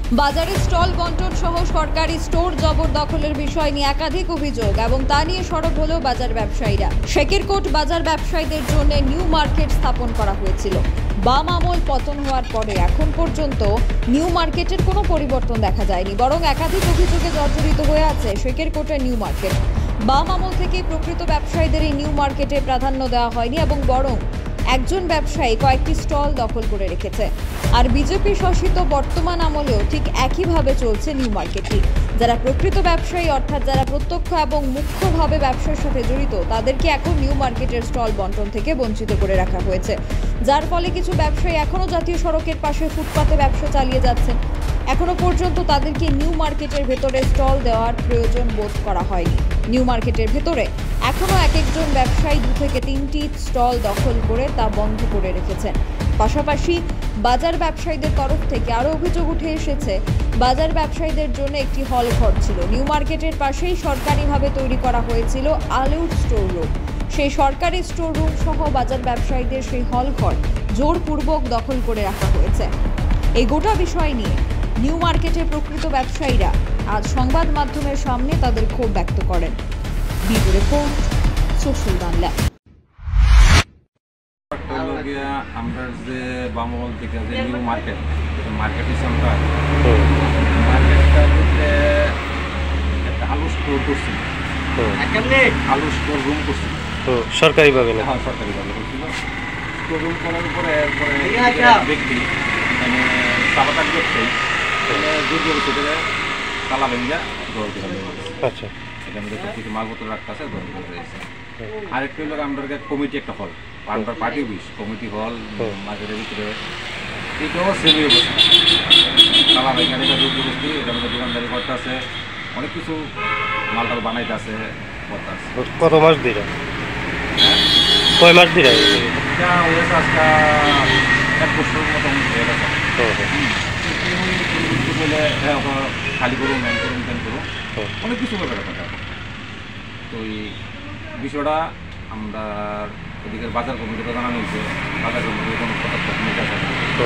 বাজারে স্টল বন্টন সহ সরকারি স্টোর জবরদখলের বিষয় নিয়ে একাধিক অভিযোগ এবং তা নিয়ে সরব হলো বাজার ব্যবসায়ীরা। শেকেরকোট বাজার ব্যবসায়ীদের জন্য নিউ মার্কেট স্থাপন করা হয়েছিল। বাম আমল পতন হওয়ার পরে এখন পর্যন্ত নিউ মার্কেটের কোনো পরিবর্তন দেখা যায়নি, বরং একাধিক অভিযোগে জর্জরিত হয়ে আছে শেকেরকোটের নিউ মার্কেট। বাম আমল থেকে প্রকৃত ব্যবসায়ীদের এই নিউ মার্কেটে প্রাধান্য দেওয়া হয়নি এবং বরং একজন ব্যবসায়ী কয়েকটি স্টল দখল করে রেখেছে। আর বিজেপি শাসিত বর্তমান আমলেও ঠিক একইভাবে চলছে নিউ মার্কেটটি। যারা প্রকৃত ব্যবসায়ী অর্থাৎ যারা প্রত্যক্ষ এবং মুখ্যভাবে ব্যবসার সাথে জড়িত তাদেরকে এখন নিউ মার্কেটের স্টল বন্টন থেকে বঞ্চিত করে রাখা হয়েছে, যার ফলে কিছু ব্যবসায়ী এখনও জাতীয় সড়কের পাশে ফুটপাতে ব্যবসা চালিয়ে যাচ্ছেন। এখনো পর্যন্ত তাদেরকে নিউ মার্কেটের ভেতরে স্টল দেওয়ার প্রয়োজন বোধ করা হয়নি। নিউ মার্কেটের ভেতরে এখনো এক একজন ব্যবসায়ী 2 থেকে 3টি স্টল দখল করে তা বন্ধ করে রেখেছেন। পাশাপাশি বাজার ব্যবসায়ীদের তরফ থেকে আরও অভিযোগ উঠে এসেছে, বাজার ব্যবসায়ীদের জন্য একটি হল ঘর ছিল নিউ মার্কেটের পাশেই সরকারিভাবে তৈরি করা হয়েছিল আলুর স্টোর রুম। সেই সরকারি স্টোর রুম সহ বাজার ব্যবসায়ীদের সেই হল ঘর জোরপূর্বক দখল করে রাখা হয়েছে। এই গোটা বিষয় নিয়ে নিউ মার্কেটের প্রকৃত ব্যবসায়ীরা আজ সংবাদ মাধ্যমের সামনে তাদের ক্ষোভ ব্যক্ত করেন। Bureau report, social Bangla. আমরা যে বামল থেকে যে নিউ মার্কেট সেন্টার মার্কেটটার ভিতরে একটা আলু স্টোর করছিল, আলু স্টোর রুম করছিল সরকারিভাবে। হ্যাঁ, সরকারিভাবে করছিল। স্টোর রুম করার পরে এরপরে ব্যক্তি মানে চাপাতার ব্যবসায়ী জোর করে সেটা তালা ভেঙ্গা দর করে। আচ্ছা, এখানে কিছু মালপত্র রাখতে আছে দর করে রয়েছে। আরেকটা হলো আমরা কমিটি একটা হল আন্ডার পার্টি অফিস কমিটি হল মার্কেটের ভিতরে, এটাও সেমি অবস্থা তালা ভেঙ্গা এটা দুর্গ বস্তি। এটার মধ্যে দোকানদারি করতে আছে, অনেক কিছু মালটাল বানাইতে আছে করতে আছে। কত মাস দিরা? হ্যাঁ, কয় মাস দিরা? এটা হয়েছে আজকে 1 বছর মতো হয়ে গেছে। খালি করুন, ম্যান করুন, ম্যান করুন, অনেক কিছু করে ব্যাপারটা। তো এই বিষয়টা আমরা এদিকে বাজার কমিটিতে জানানো হয়েছে। বাজার কমিটির কোনো পদক্ষেপ নিতে আছে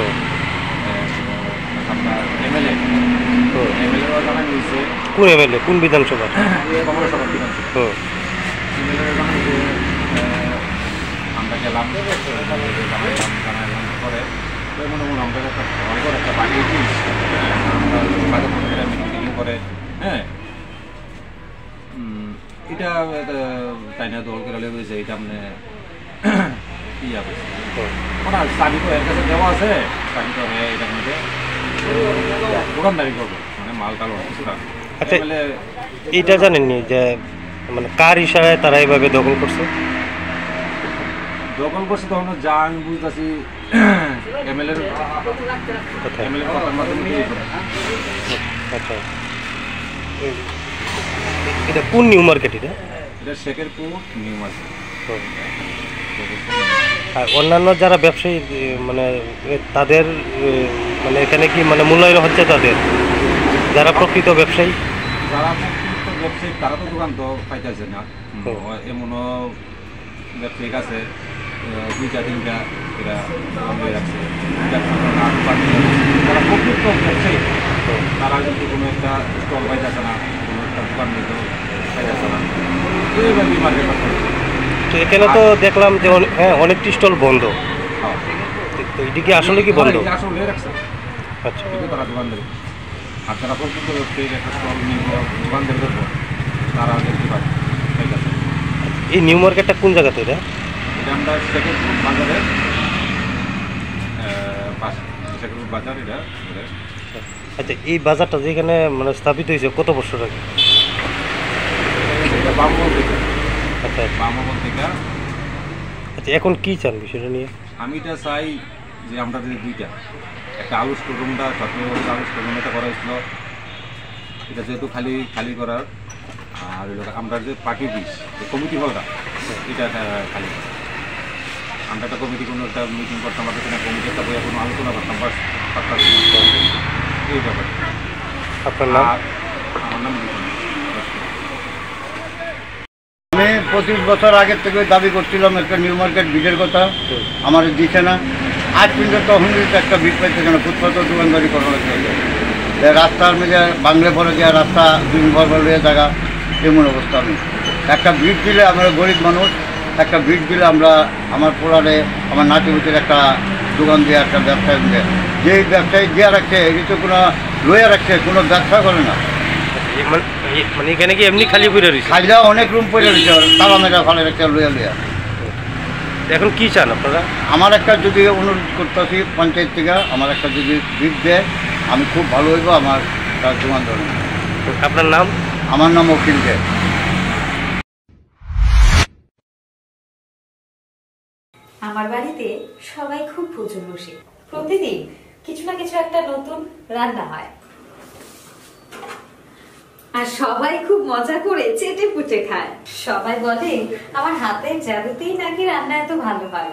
আপনার এমএলএও জানানো হয়েছে। কোন এমএলএ? কোন বিধানসভা? কমলাসভা বিধানসভা। এমএলএ জানানো হয়েছে। আমরা গেলাম, জানাইলাম পরে মনে মনে আমরা একটা ঘর একটা বাড়ি আমরা বাজার কমিটিরা মিটিং করে। হ্যাঁ, এটা তাই না দল করে লেগেছে। এটা আপনি ইয়া করছে ওনার চাবি তো এর কাছে দেওয়া আছে, চাবি তো এটার মধ্যে দোকানদারি করবো, মানে মাল টাল কিছু রাখবো। আচ্ছা, এটা জানেননি যে মানে কার ইশারায় তারা এইভাবে দখল করছে? দখল করছে তখন যা আমি বুঝতেছি এমএলএর কথার মাধ্যমে। আচ্ছা, এটা কোন নিউ মার্কেট? এটা শেকেরকোট নিউ মার্কেট। আর অন্যান্য যারা ব্যবসায়ী মানে তাদের মানে এখানে কি মানে মূল্যায়ন হচ্ছে তাদের যারা প্রকৃত ব্যবসায়ী? যারা প্রকৃত ব্যবসায়ী তারা তো দোকান তো পাইতেছে না। এমনও ব্যবসায়িক আছে 2-3টা এরা রাখছে। যারা প্রকৃত ব্যবসায়ী তারা কিন্তু কোনো একটা স্টল পাইতেছে না, কোনো একটা দোকান নিতে পাইতেছে না। এইভাবে মার্কেট করছে। তো এখানে তো দেখলাম যে হ্যাঁ অনেকটি স্টল বন্ধ। তো এদিকে আসলে কি বন্ধ? আসলে রাখছে। আচ্ছা, কিন্তু তারা দোকানদারি আর যারা প্রকৃত ব্যবসায়ী একটা স্টল নিয়ে দোকানদারি করবো তারা দেখতে পারে। এই নিউ মার্কেটটা কোন জায়গাতে? এটা আমরা শেকেরকোট বাজারের পাশে, শেকেরকোট বাজার এটা। আচ্ছা, এই বাজারটা যেখানে মানে স্থাপিত হয়েছে কত বছর আগে? এটা বামমহল থেকে। আচ্ছা, বামমহল থেকে। আচ্ছা, এখন কি চান বিষয়টা নিয়ে? আমি এটা চাই যে আমরা যদি দুইটা একটা আলু স্টোর রুমটা সরকারিভাবে আলু স্টোর রুম এটা করা হয়েছিল, এটা যেহেতু খালি করার, আর আমরা যে পার্টি অফিস যে কমিটি হলটা এটা খালি আমরা একটা কমিটি কোনো একটা মিটিং করতাম, আমরা সেখানে কমিটি একটা বইয়ে কোনো আলোচনা করতাম পারতাম এই ব্যাপারে। আপনার নাম? আমার নাম আমি 25 বছর আগের থেকে দাবি করছিলাম একটা নিউ মার্কেট ভিড়ের কথা, আমার দিচ্ছে না। আজ পর্যন্ত তখন একটা ভিড় পাইছে কেন? ফুটপাত দোকানদারি করা হচ্ছে। রাস্তার মধ্যে বাংলা পরে যে রাস্তা দুই ভর লইয়া জায়গা এমন অবস্থা। আমি একটা ভিড় দিলে আমরা গরিব মানুষ, একটা ভিড় দিলে আমরা আমার পোলারে আমার নাতিপুতির একটা দোকান দিয়ে একটা ব্যবসায় দিয়ে, যেই ব্যবসায়ী দিয়ে রাখছে এই তো কোনো লইয়া রাখছে, কোনো ব্যবসা করে না। মানে এখানে কি এমনি খালি পড়ে রয়েছে? খাইলেও অনেক রুম পড়ে রয়েছে, তালা মেরা ফলে রাখছে লইয়া লইয়া। এখন কি চান আপনারা? আমার একটা যদি অনুরোধ করতেছি পঞ্চায়েত থেকে, আমার একটা যদি ভিড় দেয় আমি খুব ভালো হইব। আমার তার দোকান ধরুন। আপনার নাম? আমার নাম অখিল দে। আমার বাড়িতে সবাই খুব পুজো বসে, প্রতিদিন কিছু না কিছু একটা নতুন রান্না হয়, আর সবাই খুব মজা করে চেটে পুটে খায়। সবাই বলে আমার হাতের জাদুতেই নাকি রান্না এত ভালো হয়।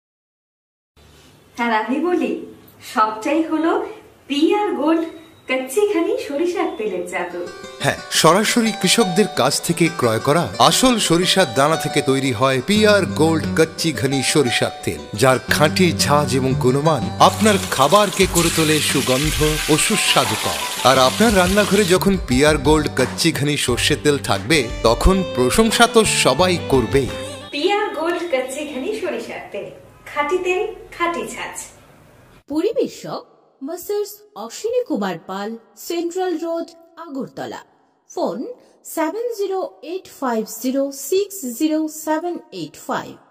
আর আমি বলি সবটাই হলো পিআর গোল্ড কচ্চিঘানি সরিষার তেলের জাদু। হ্যাঁ, সরাসরি কৃষকদের কাছ থেকে ক্রয় করা আসল সরিষার দানা থেকে তৈরি হয় পিআর গোল্ড কচ্চি ঘনি সরিষার তেল, যার খাঁটি ঝাঁজ এবং গুণমান আপনার খাবারকে করে তোলে সুগন্ধ ও সুস্বাদুকর। আর আপনার রান্নাঘরে যখন পিআর গোল্ড কচ্চি ঘনি সর্ষের তেল থাকবে তখন প্রশংসা তো সবাই করবে। পিআর গোল্ড কচ্চিঘানি সরিষার তেল, খাঁটি তেল, খাঁটি ঝাঁজ। পরিবেশক messrs Ashwini Kumar Pal, central road, Agartala. Phone 7085060785।